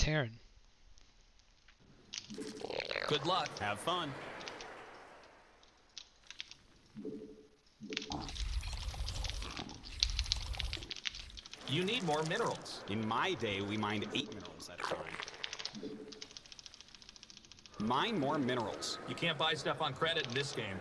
Terran. Good luck. Have fun. You need more minerals. In my day, we mined 8 minerals at a time. Mine more minerals. You can't buy stuff on credit in this game.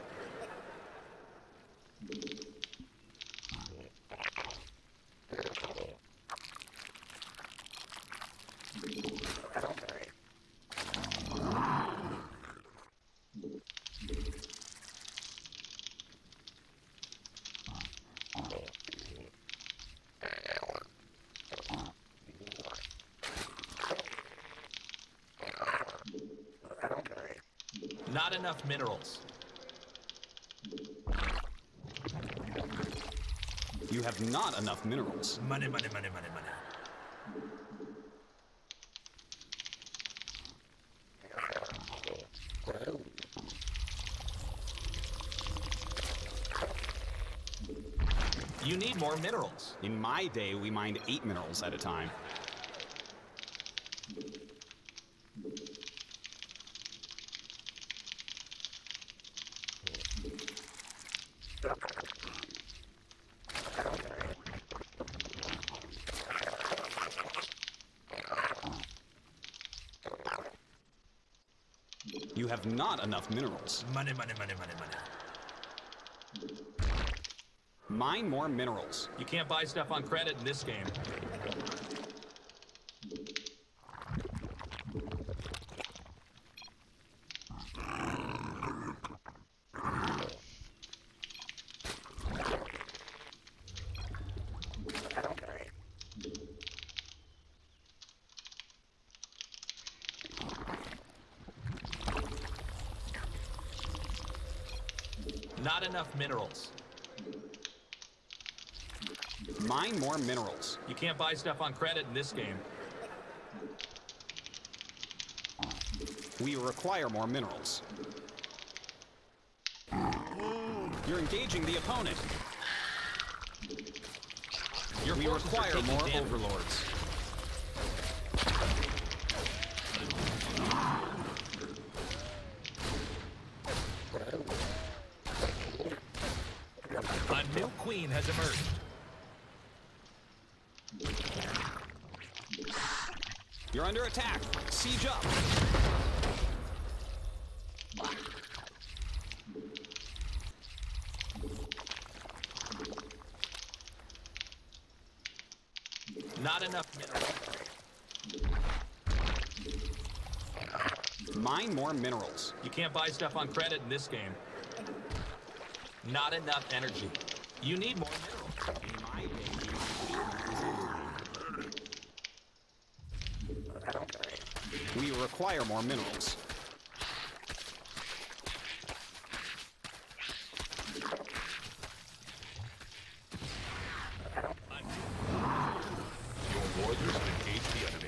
Not enough minerals. You have not enough minerals. Money, money, money, money, money. You need more minerals. In my day, we mined 8 minerals at a time. You have not enough minerals. Money, money, money, money, money. Mine more minerals. You can't buy stuff on credit in this game. Not enough minerals. Mine more minerals. You can't buy stuff on credit in this game. We require more minerals. You're engaging the opponent. We require more overlords. A new queen has emerged. You're under attack. Siege up. Not enough minerals. Mine more minerals. You can't buy stuff on credit in this game. Not enough energy. You need more minerals. In my day, we require more minerals. Your warriors have engaged the enemy.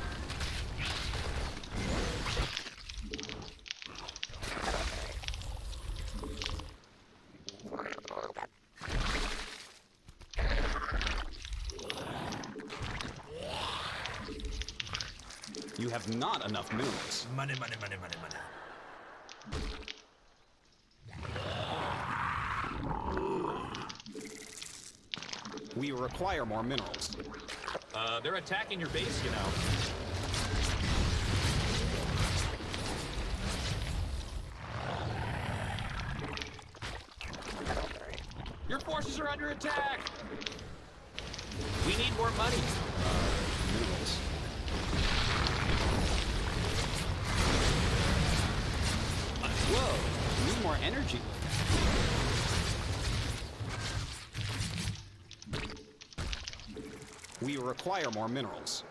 You have not enough minerals. Money, money, money, money, money. We require more minerals. They're attacking your base, you know. Your forces are under attack! We need more money. Minerals. Whoa, we need more energy. We require more minerals.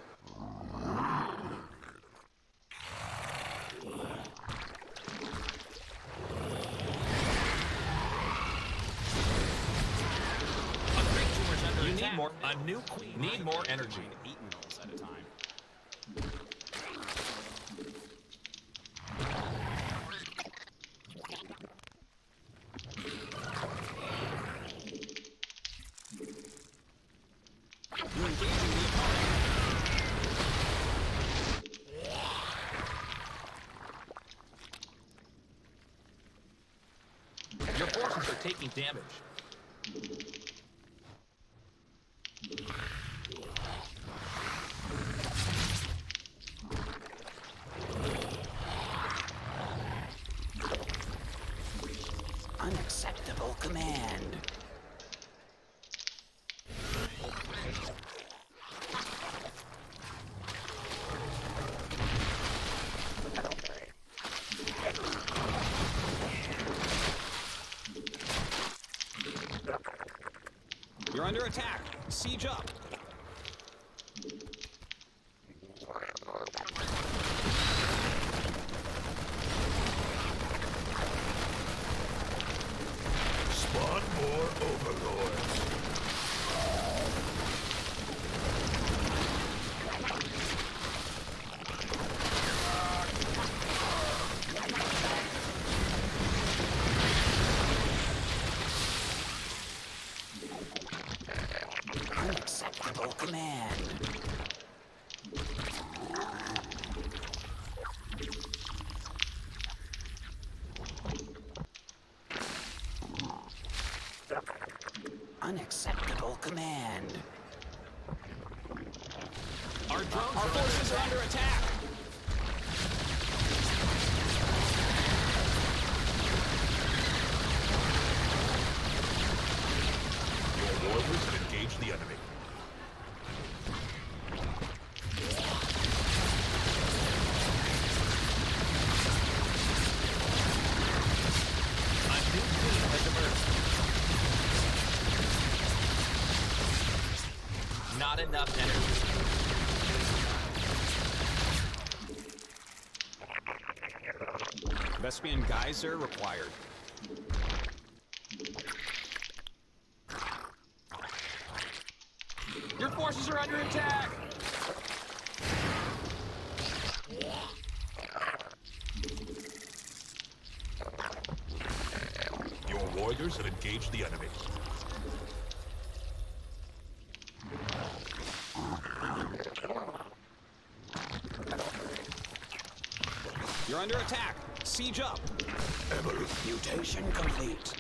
You need more. A new queen. Need more energy. 8 minerals at a time. You're engaging the opponent. are taking damage. Unacceptable command. You're under attack. Siege up. Spawn more overlords. Unacceptable command. Unacceptable command. Our drones Our are forces are under attack. Your warriors have engaged the enemy. A new queen has emerged. Not enough energy. Vespian geyser required. Your forces are under attack. Your warriors have engaged the enemy. You're under attack. Siege up. Mutation complete.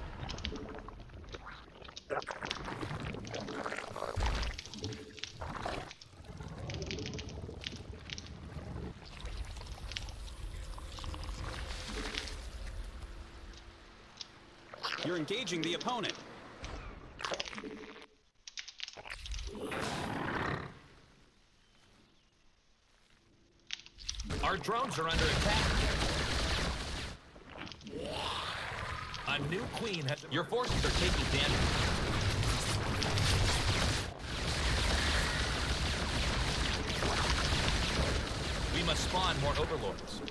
You're engaging the opponent. Our drones are under attack. A new queen has... Your forces are taking damage. We must spawn more overlords.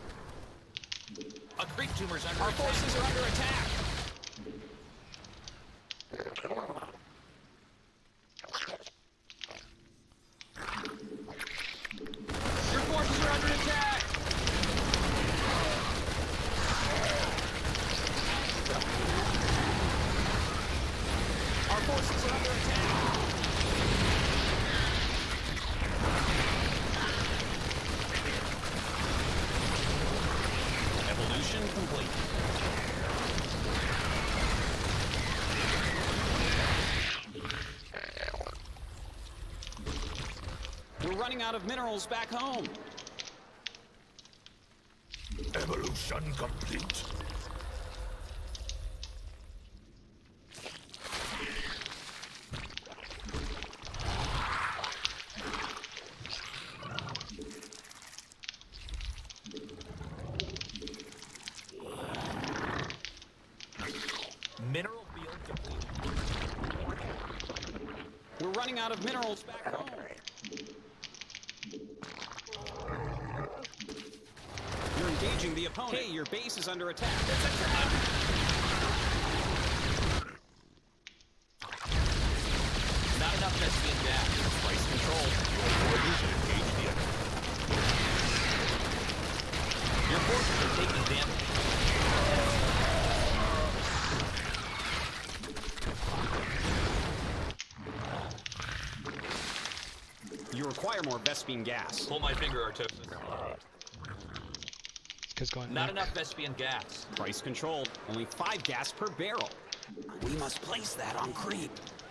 A creep tumor's under Our attack. forces are under attack. Your forces are under attack. Our forces are under attack. Evolution complete. We're running out of minerals back home. Evolution complete. Mineral field complete. We're running out of minerals back home. You're engaging the opponent. Hey, your base is under attack. Not enough Vespian gas. Price control. Your warriors have engaged the enemy. Your forces are taking damage. You require more Vespian gas. Pull my finger, Artosis. Because going Not back. enough Vespian gas. Price controlled. Only 5 gas per barrel. We must place that on creep.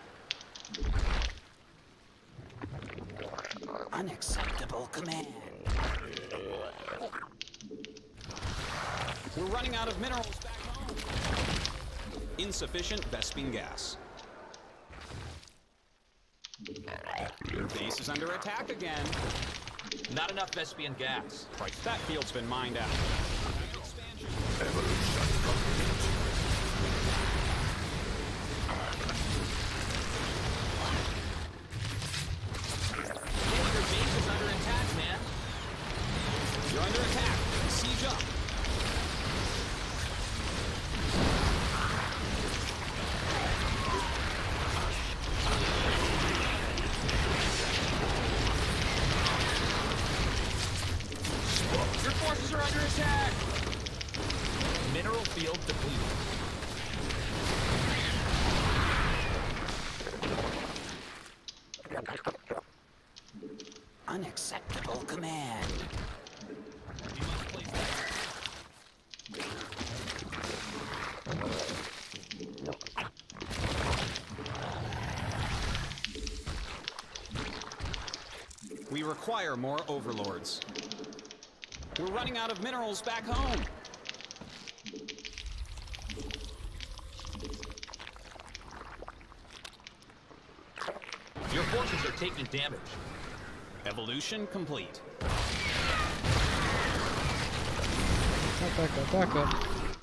Unacceptable command. We're running out of minerals back home. Insufficient Vespine gas. Your base is under attack again. Not enough Vespian gas. Price. That field's been mined out. Evolution complete. Your base is under attack, man. You're under attack. Siege up. Your forces are under attack. Mineral field depleted. Unacceptable command. You must place that. We require more overlords. We're running out of minerals back home. Your forces are taking damage. Evolution complete. Back up.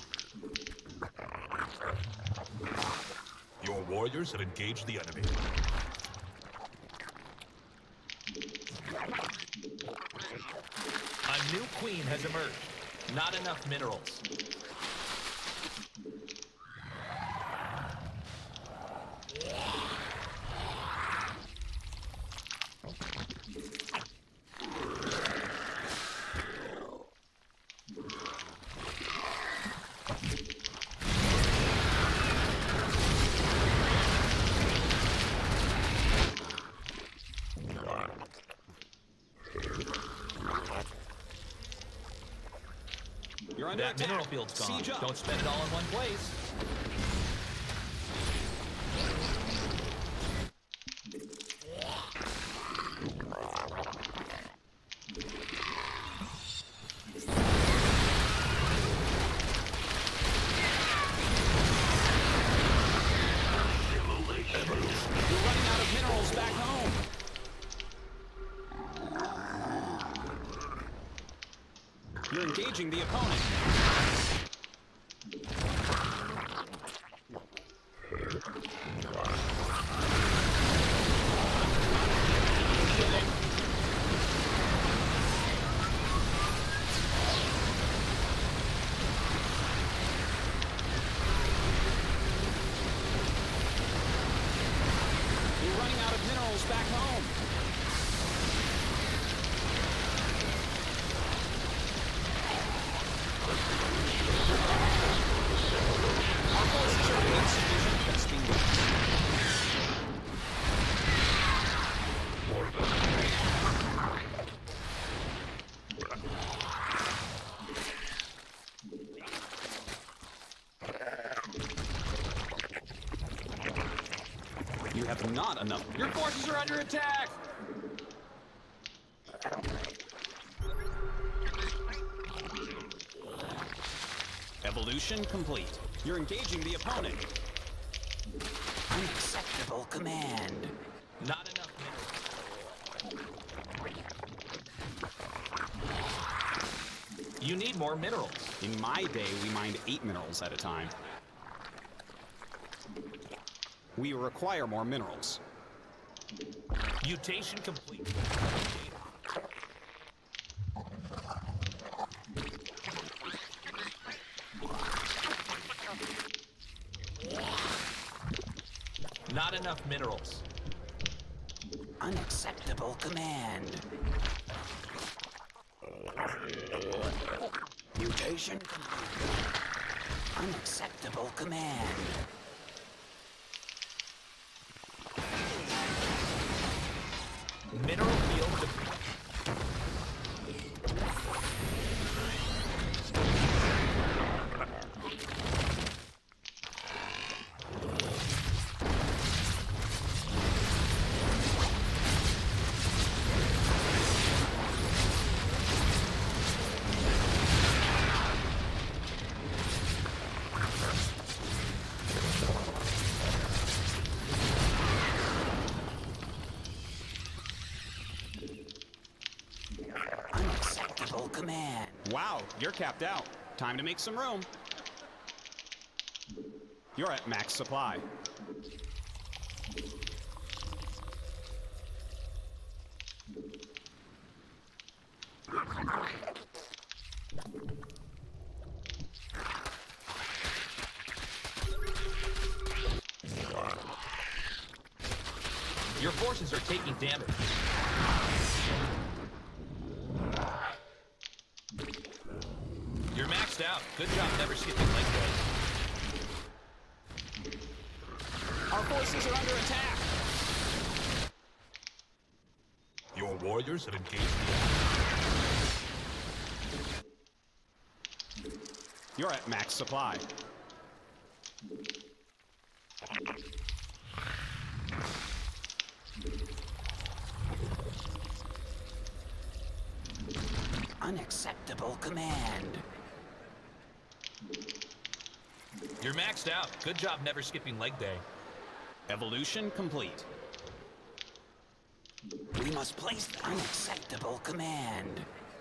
Your warriors have engaged the enemy. A new queen has emerged. Not enough minerals. You're under That attack. mineral field's gone. Siege up. Don't spend it all in one place. You're running out of minerals back home. You're engaging the opponent. You're running out of minerals back home. Our forces are insufficient. That's being done. You have not enough. Your forces are under attack. Evolution complete. You're engaging the opponent. Unacceptable command. Not enough minerals. You need more minerals. In my day, we mined 8 minerals at a time. We require more minerals. Mutation complete. Not enough minerals. Unacceptable command. Mutation complete. Unacceptable command. Mineral field depleted. unacceptable command. Wow, you're capped out. Time to make some room. You're at max supply. Your forces are taking damage. You're maxed out. Good job never skipping leg day. Our forces are under attack. Your warriors have engaged the enemy. You're at max supply. Unacceptable command. You're maxed out. Good job never skipping leg day. Evolution complete. We must place the unacceptable command.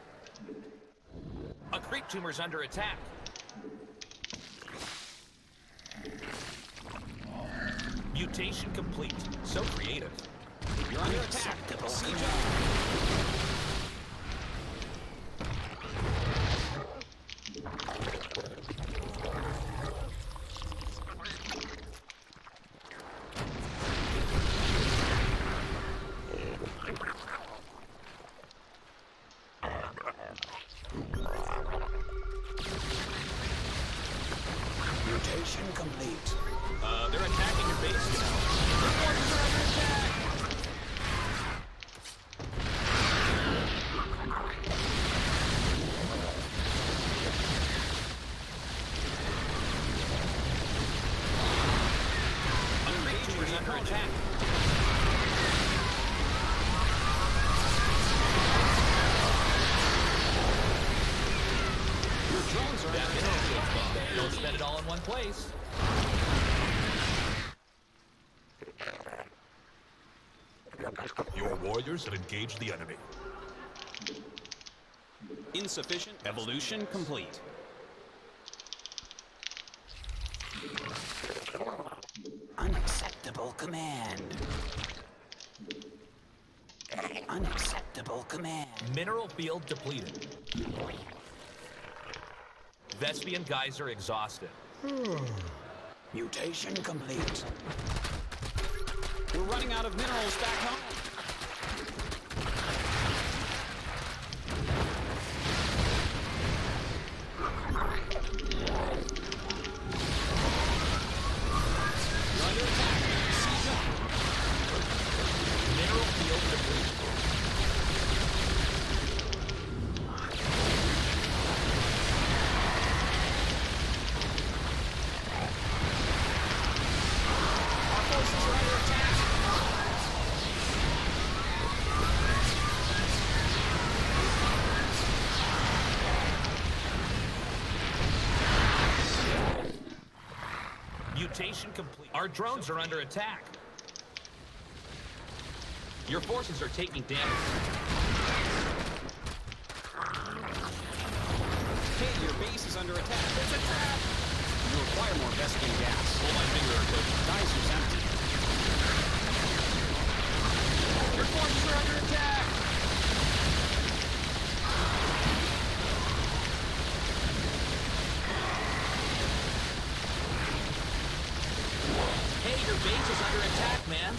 A creep tumor's under attack. Mutation complete. So creative. You're under attack. Unacceptable Siege command. up. Mutation complete. They're attacking your base now. Your forces are under attack. Creatures under attack. Your drones are That under mineral attack. field's gone. Don't spend it all in one place. Your warriors have engaged the enemy. Insufficient. Evolution complete. Unacceptable command. Unacceptable command. Mineral field depleted. Vespian geyser exhausted. Mutation complete. We're running out of minerals back home. You're under attack. Siege up. Mineral field depleted. Our forces are under attack. Mutation complete. Our drones are under attack. Your forces are taking damage. Hey, your base is under attack. It's a trap. You require more Vespian gas. Pull my finger, Coach. Geyser's empty. Your forces are under attack. Hey, your base is under attack, man.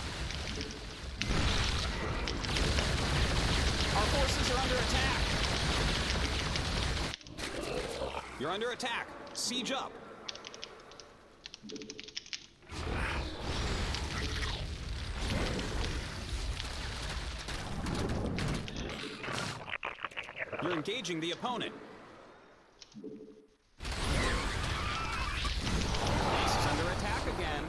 Our forces are under attack. You're under attack. Siege up. You're engaging the opponent. Base is under attack again.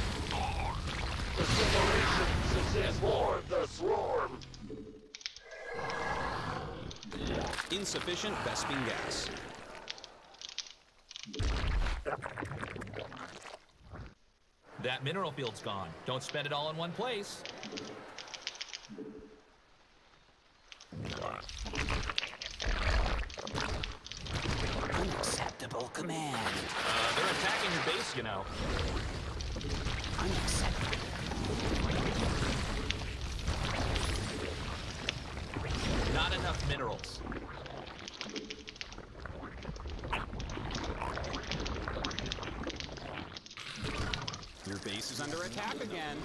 Insufficient Vespian gas. That mineral field's gone. Don't spend it all in one place. command. They're attacking your base, you know. Unacceptable. Not enough minerals. Your base is under attack again.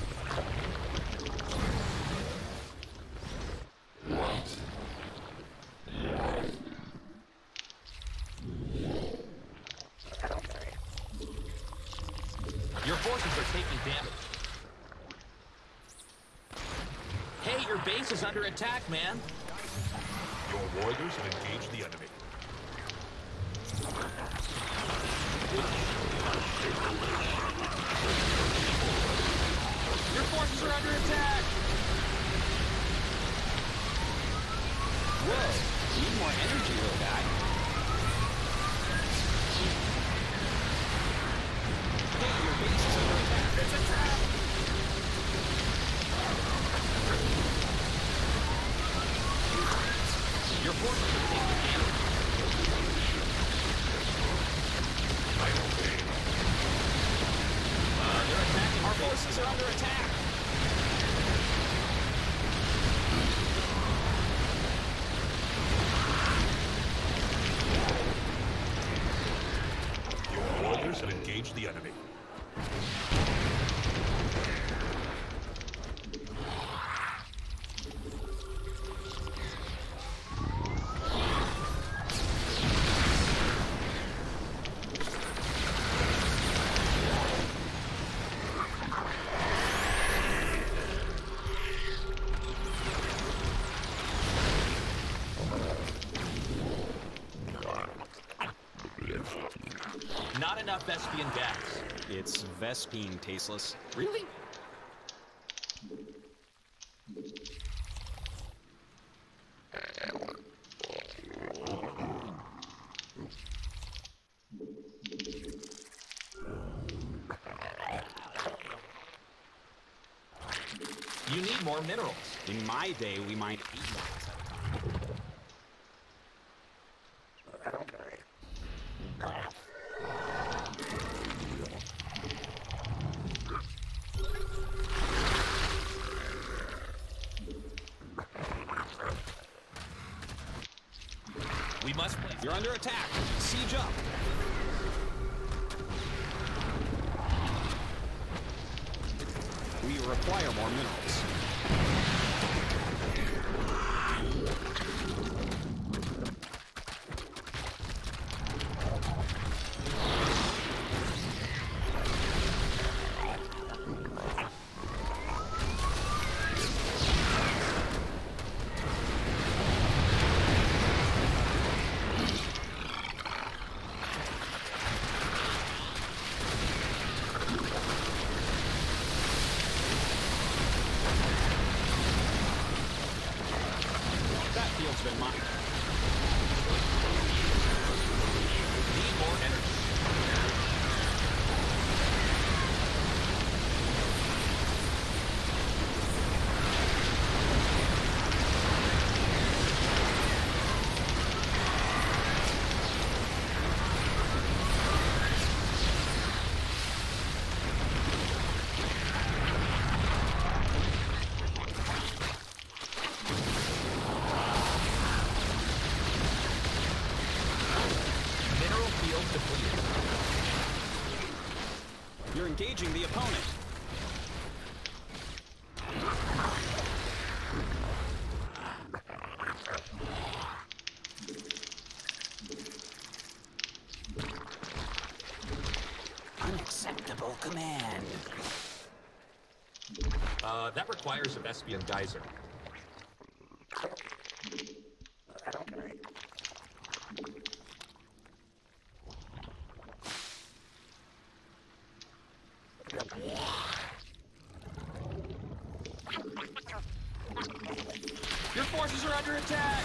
Your forces are taking damage. Hey, your base is under attack, man. Your warriors have engaged the enemy. Your forces are under attack. Whoa, need more energy, little guy. Hey, your base is under attack. It's a trap. Your forces are taking damage. They're attacking Our forces are under attack. Your warriors have engaged the enemy. Not enough Vespian gas. It's Vespine, tasteless. Really? You need more minerals. In my day, we mined 8 miles at a time. We must place. You're under attack. Siege up. We require more minerals. That field's been mined. Need more energy. Mineral field depleted. You're engaging the opponent. Unacceptable command. That requires a Vespian geyser. Your forces are under attack!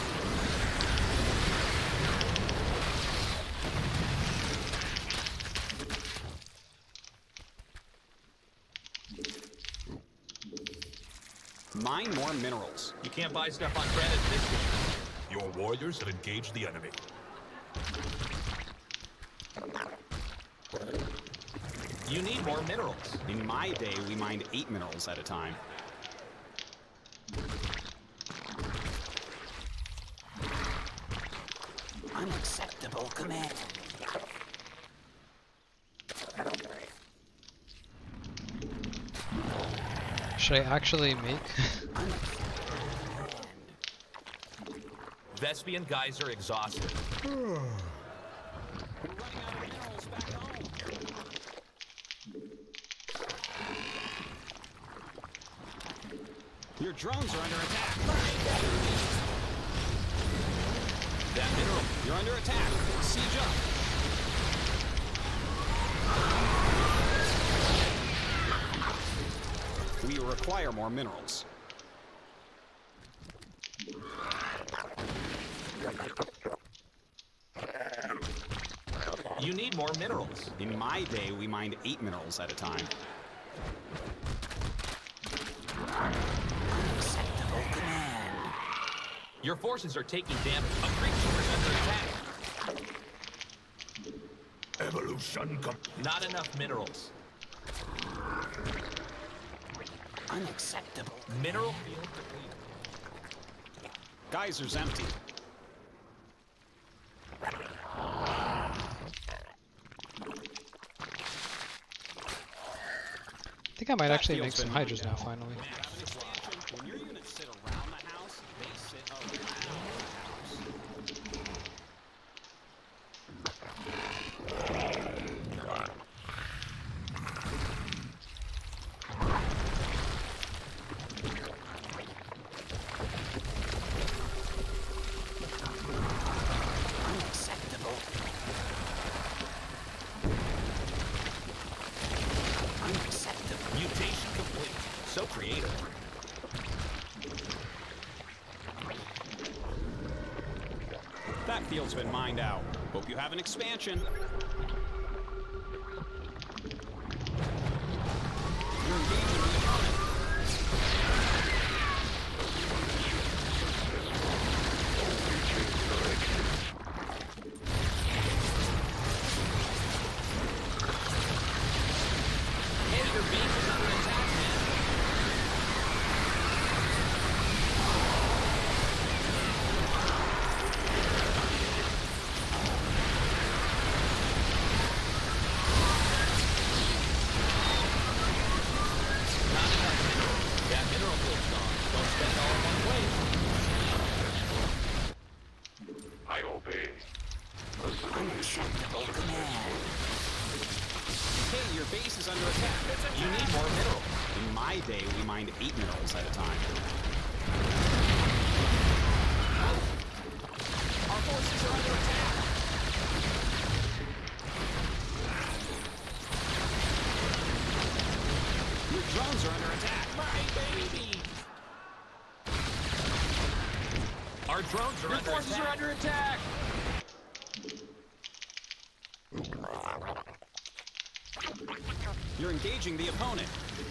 Mine more minerals. You can't buy stuff on credit in this game. Your warriors have engaged the enemy. You need more minerals. In my day, we mined 8 minerals at a time. Unacceptable command. Should I actually make? Vespian guys are exhausted. We're running out of minerals back home. Your drones are under attack. That mineral. You're under attack. Siege up. We require more minerals. You need more minerals. In my day, we mined 8 minerals at a time. Unacceptable command. Your forces are taking damage. A creature is under attack. Evolution Not enough minerals. Unacceptable. Mineral field depleted. Geyser's empty. I think I might actually make some hydras now, finally. When your units sit around the house, they sit around the house. Unacceptable. Unacceptable. Mutation complete. So creative. That field's been mined out. Hope you have an expansion. You're engaging the opponent. Hey, your base is under attack, man. Not enough mineral. That mineral field's gone. Don't spend it all in one place. I obey. Unacceptable command. Hey, your base is under attack. You need more minerals. In my day, we mined 8 minerals at a time. Our forces are under attack. Your drones are under attack. My baby. Our drones are under attack. Are under attack. You're engaging the opponent.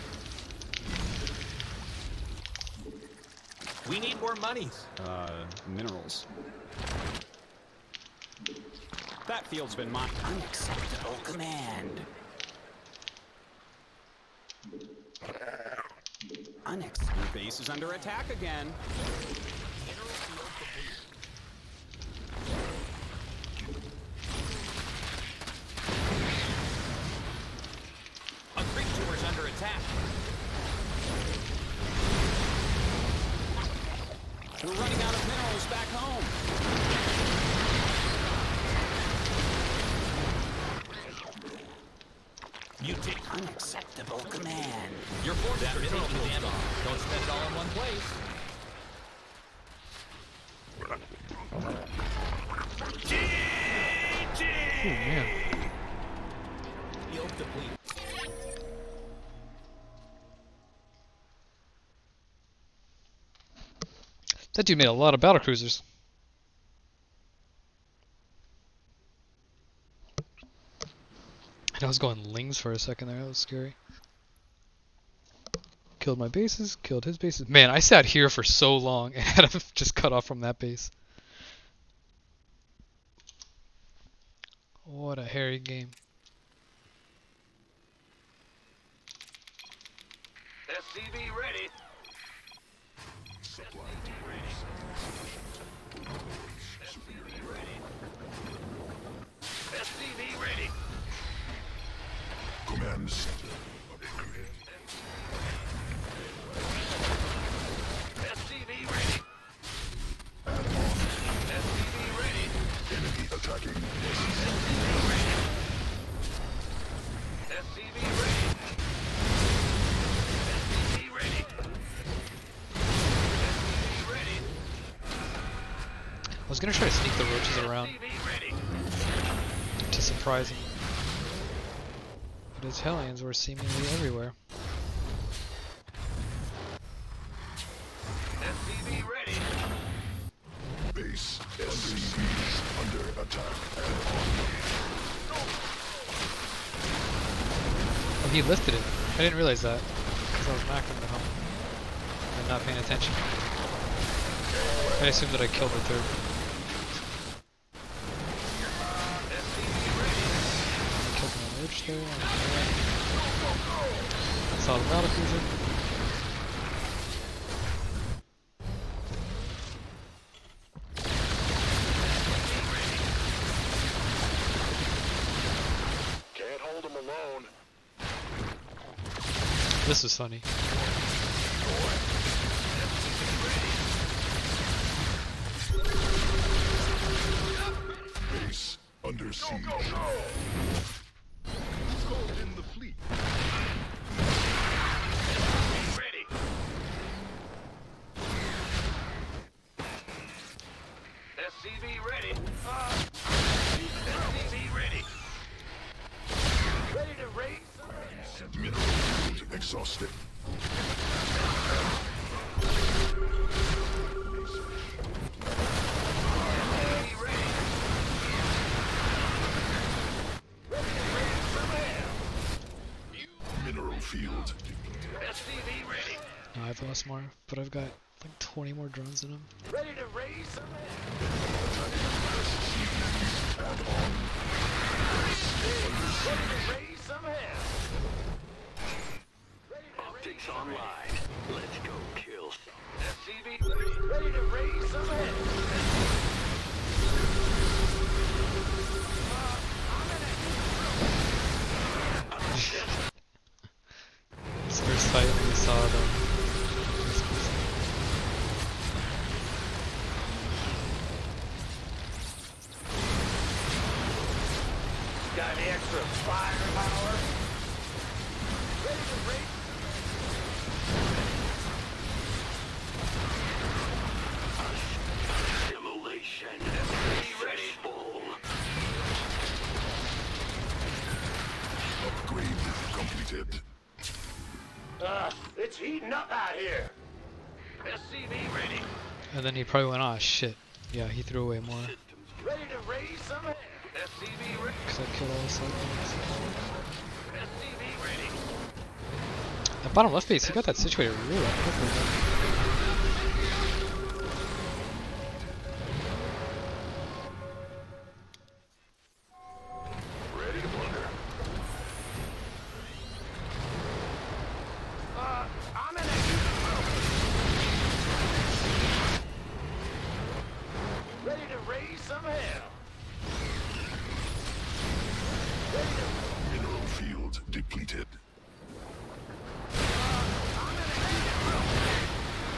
We need more monies. Minerals. That field's been mined. Unacceptable command. Unacceptable. Your base is under attack again. A creature is under attack. We're running out of minerals back home. You take Unacceptable command. your forces are taking damage. Don't spend it all in one place. Oh man. Field depleted. That dude made a lot of battle cruisers. And I was going Lings for a second there, that was scary. Killed my bases, killed his bases. Man, I sat here for so long and had him just cut off from that base. What a hairy game. SCV ready. Supply SCV ready. command center upgrade. SCV ready. Add-on. SCV ready. Enemy attacking. SCV ready. SCV ready. SCV ready. SCV ready. I was gonna try to sneak the roaches around SCV ready. to surprise him. But his Hellions were seemingly everywhere. SCV ready. Base SCV under attack. Oh, he lifted it. I didn't realize that because I was macking the home and not paying attention. I assumed that I killed the third. Killed my roach there. Saw the battlecruiser. Can't hold them alone. This was funny. Base under siege. In the fleet. Ready. SCV ready. SCV ready. Ready to race. Mineral field exhausted. SCV ready. Ready to raise some hell. Mineral field. SCV ready. I've lost more, but I've got like 20 more drones in them. Ready to raise some hell. Add-on. Ready to raise some hell. Ready to Optics online. Let's go kill some. SCV ready to raise some hell. This first fight we saw them. Got any extra firepower? Ready to raise. Simulation. Be ready. Full. Upgrade completed. It's heating up out here. SCV ready. And then he probably went, oh shit. Yeah, he threw away more. Ready to raise some hell. SCV ready. Because I killed all the cyclones. SCV ready. That bottom left base, he got that situated really quickly. Ready to plunder. I'm in it. Ready to raise some hell. Mineral field depleted.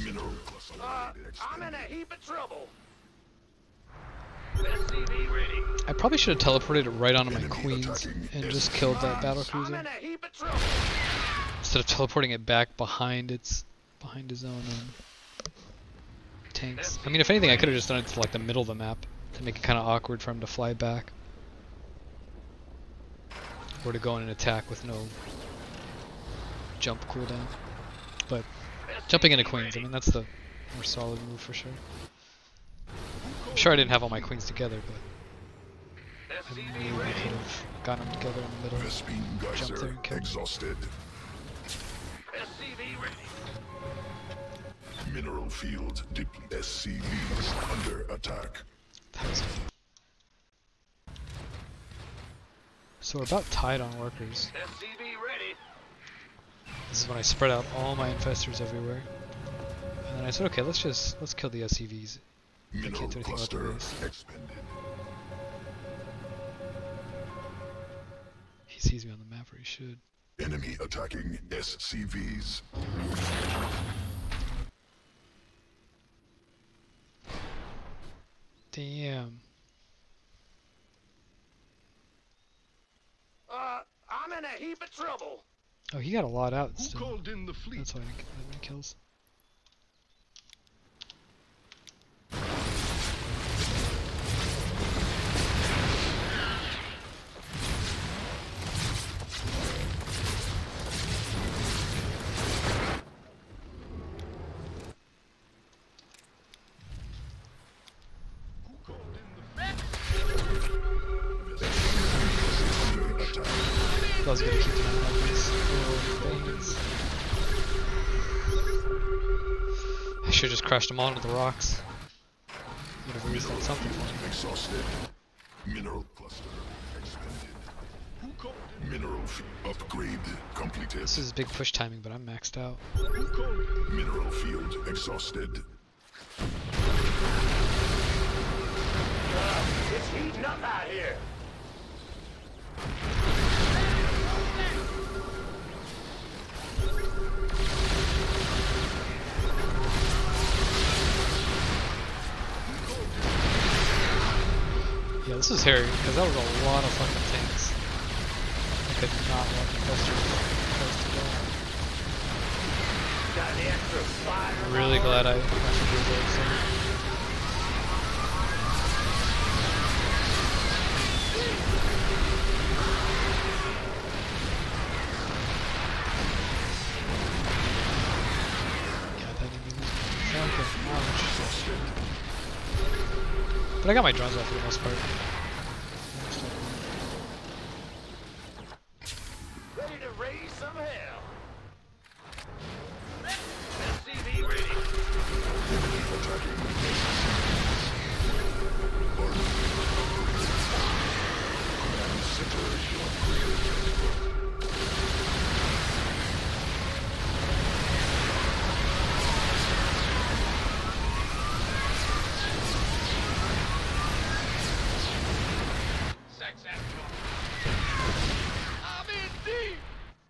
Mineral cluster. I'm in a heap of trouble. SCV ready. I probably should have teleported it right onto my Enemy queens attacking and SCV. just killed that battle I'm cruiser in a heap of trouble. instead of teleporting it back behind his own tanks. I mean, if anything, I could have just done it to like the middle of the map to make it kind of awkward for him to fly back, or to go in and attack with no jump cooldown. But jumping into queens, I mean, that's the more solid move for sure. I'm sure I didn't have all my queens together, but I knew I could have gotten them together in the middle. Vespene Jump there Geyser and kill. exhausted. SCV ready. Mineral field depleted. SCVs under attack. That was fun. So we're about tied on workers. SCV ready. This is when I spread out all my infestors everywhere. And then I said, okay, let's kill the SCVs. Mineral can't do anything about the cluster base. expended. He sees me on the map, or he should. Enemy attacking SCVs. Damn. I'm in a heap of trouble. Oh, he got a lot out Who still. called in the fleet? That's why I didn't get that many kills. I was gonna keep an eye on these little things. I should have just crashed them all into the rocks. Would have at least done something for me. Exhausted. Mineral cluster expended. Mineral upgrade completed. This is big push timing, but I'm maxed out. Mineral field exhausted. It's heating up out here. Yeah, this is hairy, because that was a lot of fucking tanks. I could not let the infestors close to Got the extra fire. I'm really glad I actually did that. So. God, that didn't even fucking ouch. But I got my drones off for the most part. Ready to raise some hell. SCV ready. I'm in deep.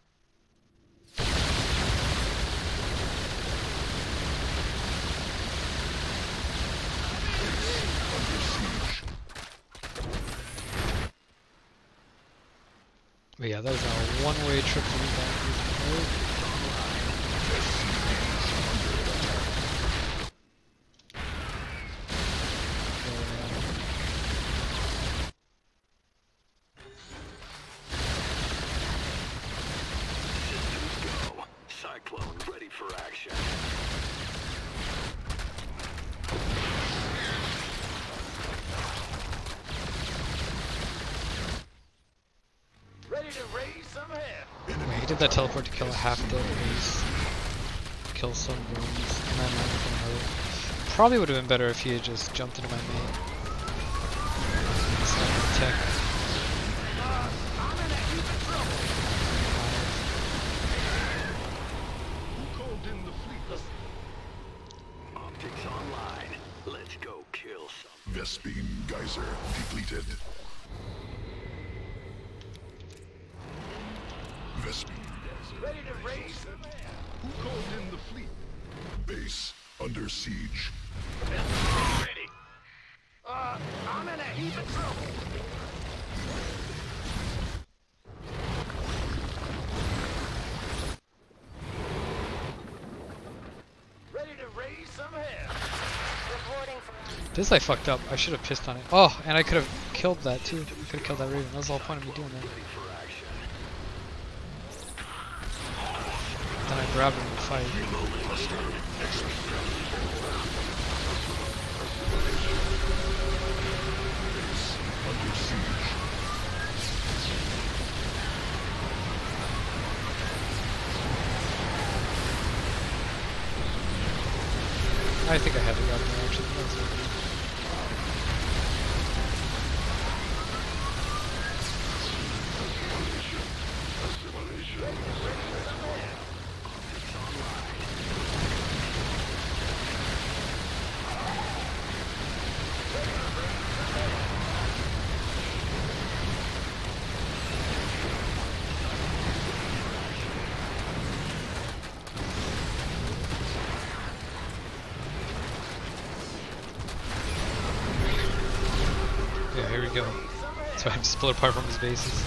But yeah, that is a one-way trip to me back. Systems go. Cyclone ready for action. Ready to raise some hell. He did that teleport to kill a half-dead base, kill some rooms, and then land from another. Probably would have been better if he had just jumped into my main. Instead of the tech. I'm in a heap of trouble. Who called in the fleet? Optics online. Let's go kill some. Vespene Geyser depleted. Vespene Geyser. Ready to raise some hell. Who called in the fleet? Base under siege. SCV ready. I'm in a heap of trouble. Ready to raise some hell. Reporting for This I fucked up. I should have pissed on it. Oh, and I could have killed that too. I could have killed that Raven. That was the whole point of me doing that. Then I grabbed him in the fight. Under siege. I think I had to grab him actually. That was okay. Yeah, here we go. So I have to split apart from his bases.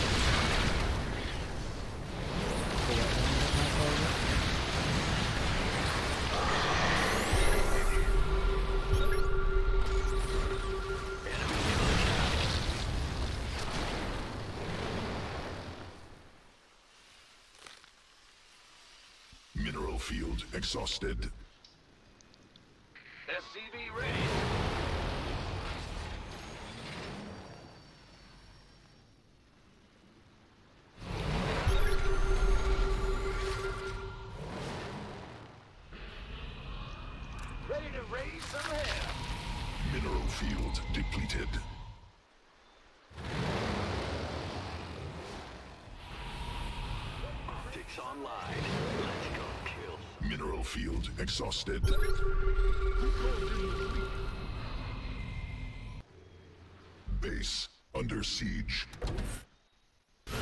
Mineral field exhausted. SCV ready. Ready to raise some hell. Mineral field depleted. Optics online. Let's go kill. Mineral field exhausted. Base under siege. Oh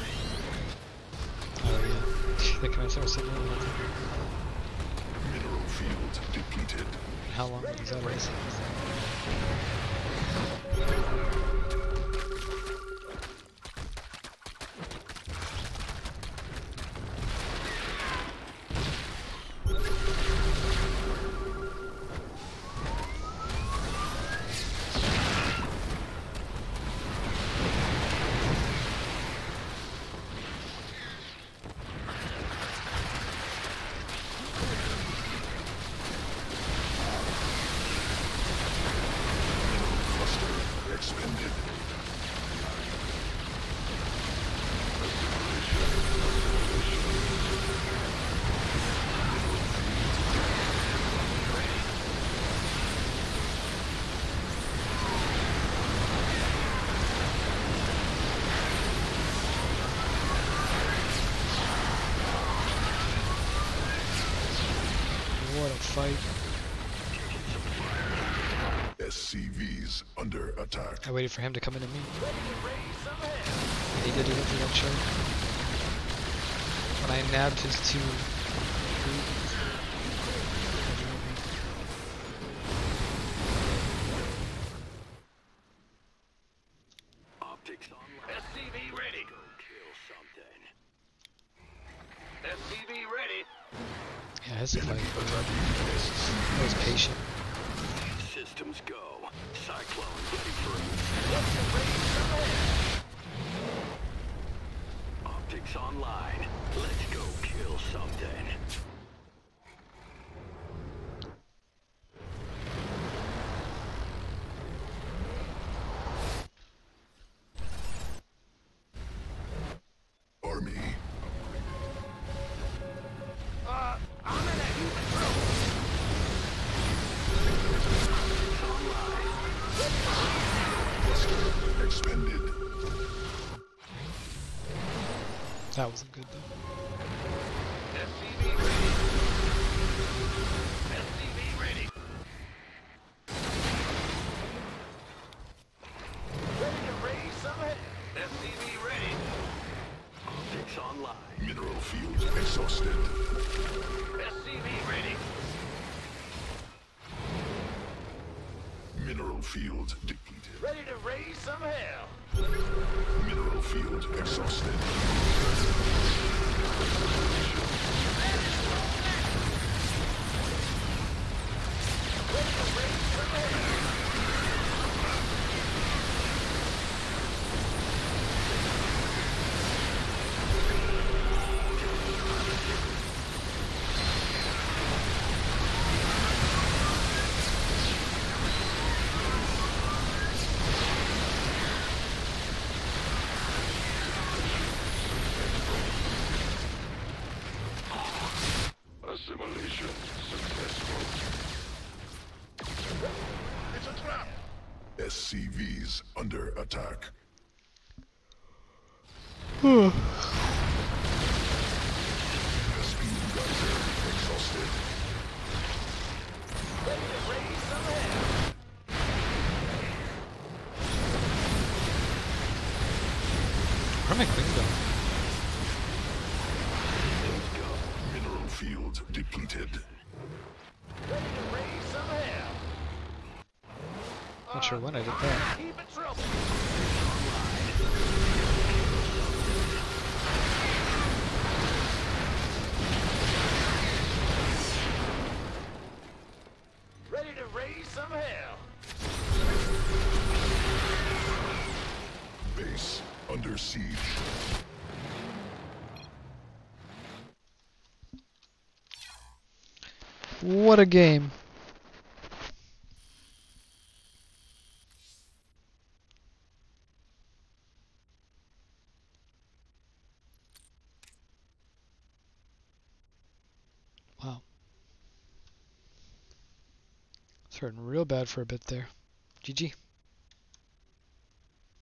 yeah. They can start signaling that. Mineral field depleted. How long does that last? Expended. What a fight. SCVs under attack. I waited for him to come into me. And he did it after that shot. When I nabbed his two. Optics online. SCV ready. Go kill something. SCV ready. Yeah, his fight. I was patient. Systems go. Cyclone ready for Optics online. Let's go kill something. Army. I'm in a heap of trouble. Cluster expended. That wasn't good though. SCV ready. SCV ready. Ready to raise some hell. SCV ready. Optics online. Mineral field exhausted. SCV ready. Mineral field depleted. Ready to raise some hell. Mineral field exhausted. Ready to raise some hell. Assimilation successful. It's a trap. SCVs under attack. Speed geyser exhausted. Ready to raise some hell. Where are my queens going? Mineral field depleted. Ready to raise some hell. Not sure when I did that. Keep it trouble. Ready to raise some hell. Base under siege. What a game. Wow. It's hurting real bad for a bit there. GG.